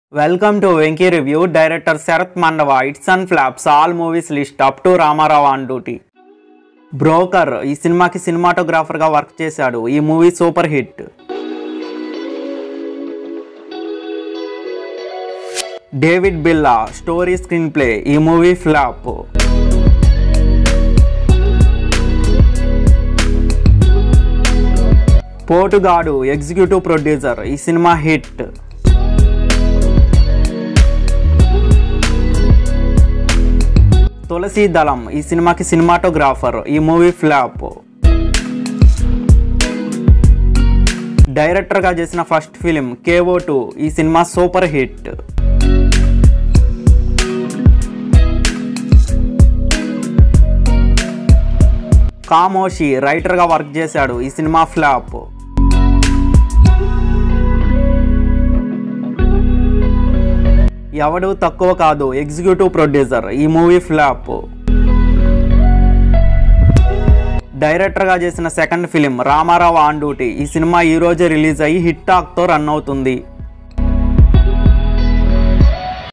Welcome to Venky Review. Director Sarath Mandava. It's on flaps. All movies list. Upto Ramarao on duty. Broker ఈ సినిమాకి సినిమాటోగ్రాఫర్గా work చేశాడు. ఈ movie super hit. David Billa story screenplay. ఈ movie flop. Potugadu executive producer. ఈ సినిమా hit. Tulasi Dalam ఈ సినిమాకి సినిమాటోగ్రాఫర్. ఈ మూవీ ఫ్లాప్. డైరెక్టర్గా చేసిన ఫస్ట్ ఫిలిం KO2. ఈ సినిమా సూపర్ హిట్. కామోషి రైటర్గా వర్క్ చేశాడు. ఈ cinema flop. Evadu Thakkuva Kaadu executive producer. ఈ మూవీ ఫ్లాప్. డైరెక్టర్గా చేసిన second film Ramarao on duty. ఈ సినిమా ఈరోజే రిలీజ్ అయ్యి హిట్ టాక్తో రన్ అవుతుంది.